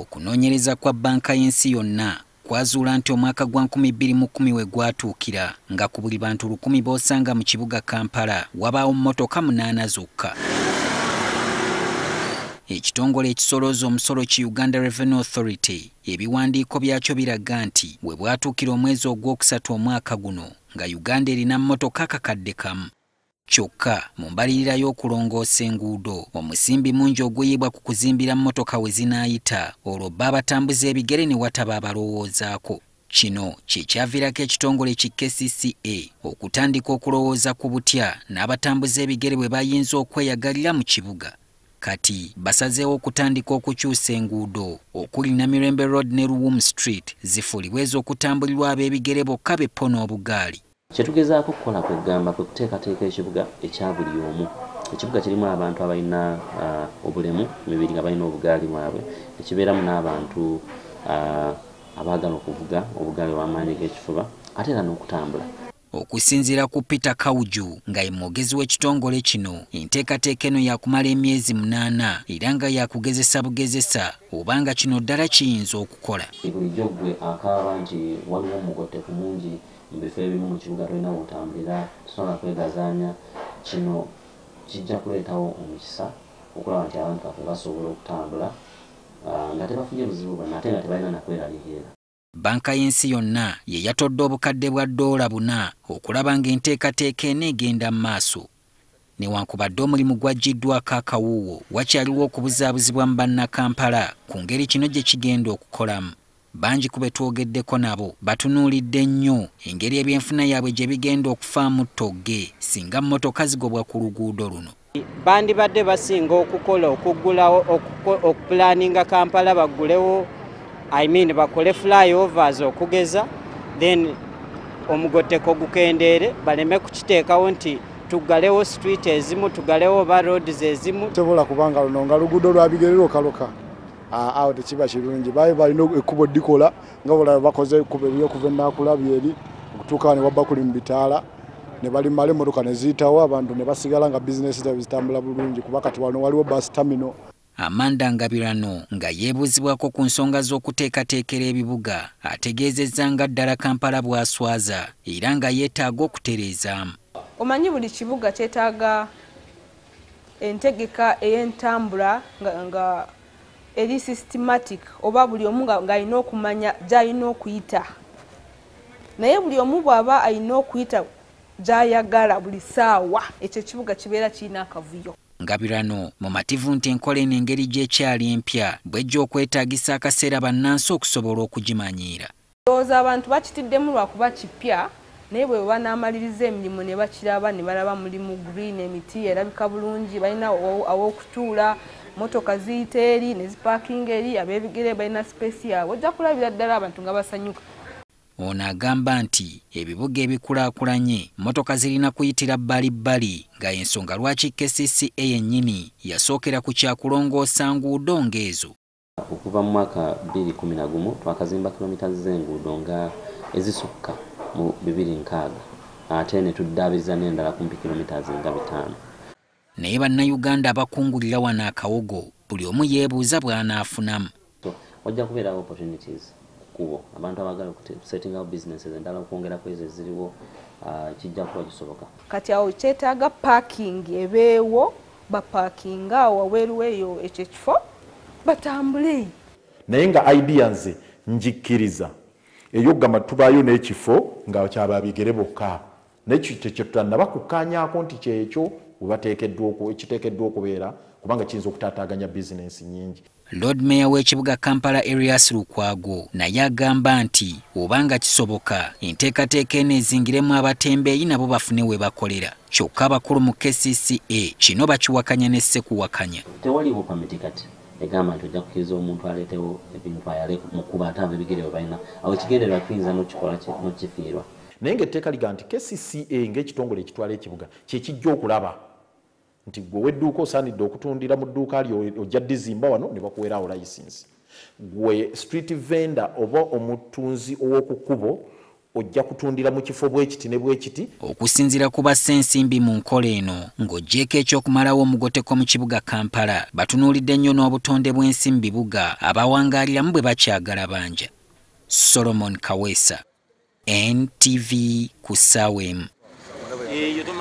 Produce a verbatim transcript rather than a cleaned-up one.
Okunoonyereza kwa banka y'ensi yonna kwazuula nti omwaka gwa nkumi bbiri mu kkumi we gwatuukira nga ku buli bantu lukumi b'osanga mu kibuga Kampala wabaawo mmotoka munaana zokka. Ekitongole ekisolooza omusolo ki Uganda Revenue Authority ebiwandiiko byakyo biraga nti we bwatuukira omwezi ogwokusatu omwaka guno nga Uganda erina mmotoka akakadde kamu. Kyokka mu mbalirira y'okulongoosa enguudo omusimbi mungi oguyibwa ku kuzimbira mmotoka we zinaayita olwo bba abatambuza ebigere ne wataba abalowoozaako. Kino kye kyaviirako ekitongole ki K C C A okutandika okulowooza ku butya n'abatambuza ebigere bwe bayinza okweyagalira mu kibuga. Kati basazeewo okutandika okukyusa enguudo okuli Namirembe Road ne Ruwum Street zifuulibwe ez'okutambulirwa ab'ebigere bokka beppo n'obugaali. Kyetugezaako okukola kwegamba kwe kuteekateeka ekibuga ekya buli omu. Ekibuga kirimu abantu abalina uh, obulemu mibiri nga balina obugaali bwabwe, ekibeeramu n'abantu uh, abaagala okuvuga obugaali bw'amaanyi g'ekifuba ate era n'okutambula. Okusinziira ku Peter Kawuju nga ye mwogezi w'ekitongole kino, enteekateeka eno yakumala emyezi munaana era nga yakugezesa bugezesa obanga kino ddala kiyinza okukola. Bulijjo ggwe akaaba nti waliwo omugotteko mungi mu bifo ebimu mu kibuga tolina wotambulira, tosobola kwegazaanya. Kino kijja kuleetawo omukisa okulaba nti abantu baffe basobola okutambula nga tebafunye buzibu bwonna ate nga tebalina nakweraliikirira. Banka y'ensi yonna ye yatodde obukadde bwa ddoola buna okulaba ng'enteekateeka eno egenda mu maaso. Newankubadde omulimu gwaggiddwako akawuuwo, wakyaliwo okubuzaabuzibwa mu bannakampala ku ngeri kino gye kigenda okukolamu. Bangi ku be twogeddeko nabo batunuulidde nnyo engeri ebyenfuna yaabwe gye bigenda okufaamu ttogge singa mmotoka zigobwa ku luguudo luno. Bandibadde basinga okukola okuggulawo okupulaninga Kampala baggulewo I mean bakole flyovers okugeza, then omugotteko gukendeere baleme kukiteekawo nti tuggalewo street ezimu tuggalewo ba roads ezimu. Tebola kubanga luno nga luguudo lwa bigere lukaluka awo tekiba kirungi. Baali balina ekkubo ddikola nga bulaba bakoze ekkubo ery'okuva ennakulabye eri okutuuka ne wabba kuli mu bitaala ne balimala emmotoka ne ziyitawo abantu ne basigala nga bizinesi zaabwe zitambula bulungi kuba kati wano waliwo bus terminal. Amanda Ngabirano nga yeebuuzibwako ku nsonga z'okuteekateekera ebibuga ategeezezza nga ddala Kampala bw'aswaza era nga yeetaaga okutereezaamu. Omanyi buli kibuga kyetaaga entegeka ey'entambula nga, nga eri systematic oba buli omu ng'alina okumanya gy'alina okuyita. Naye buli omu bw'aba alina okuyita gy'ayagala buli ssaawa ekyo ekibuga kibeera kirina akavuyo. Ngabirano mumativu nti enkola eno engeri gy'ekyali empya bw'ejja okwetaagisa akaseera bannansi okusobola okugimanyiira. Ndowooza abantu bakitiddemu lwakuba kipya naye bwe banaamaliriza emirimu ne bakiraba ne balaba mulimu green, emiti erabika bulungi, balina aw'okutuula, motoka ziyita eri ne zipaakinga eri, ab'ebigere balina space yaabwe, ojja kulabira ddala abantu nga basanyuka. Ono agamba nti ebibuga ebikulaakulanye mmotoka zirina kuyitira bbalibbali nga ensonga lwaki K C C A yennyini yasookera ku kyakulongoosa nguudo ng'ezo. Okuva mu mwaka bbiri kumi na gumu twakazimba kilomita z'enguudo nga ezisukka mu bibiri nkaaga ate ne tuddaabiriza n'endala kumpi kilomita nga bitaano. Naye bannayuganda abakungulira wano akawogo buli omu yeebuuza bw'anaafunamu. Wajja kubeerawo opportunities kubo abantu abagala setting up businesses endala okwongera ku ezo eziriwo kijja kuba kisoboka. Kati awo kyetaaga parking ebeewo bapaakinga awo waweeru eyo ekyo ekifo batambule. Naye nga idea nze njikkiriza ey'okugamba tubaayo n'ekifo nga kyaba bigere bokka nekyo tekitannaba kukkaanyaako nti kyekyo ekiteekeddwa okubeera kubanga kiyinza okutaataaganya bizinensi nnyingi. Lord Mayor w'ekibuga Kampala Erias Lukwago naye agamba nti obanga kisoboka enteekateeka eno ezingiremu abatembeeyi nabo bafune we bakolera. Kyokka abakulu mu K C C A kino bakiwakanya ne ssekuwakanya. Tewaliwo pamiti kati egamba nti ojja kukkiriza omuntu aleetewo ebintu ayale mu kuba ate ab'ebigere bwe balina awo ekigendererwa tuyinza n'okikola n'okifiirwa. Naye ng'etteeka liga nti K C C A ng'ekitongole ekitwala ekibuga kye kijja okulaba nti gwe wedduuka osaanidde okutundira mu dduuka lyo ojja dizimba wano ne bakuweerawo license. Gwe street vendor oba omutunzi ow'oku kkubo ojja kutundira mu kifo bwekiti ne bwekiti. Okusinziira ku bassensimbi mu nkola eno ng'oggyeko ekyokumalawo omugoteko mu kibuga Kampala batunuulidde nnyo n'obutonde bw'ensi mu bibuga abawangaaliramu bwe bakyagala banja. Solomon Kaweesa, N T V ku ssaawa emu.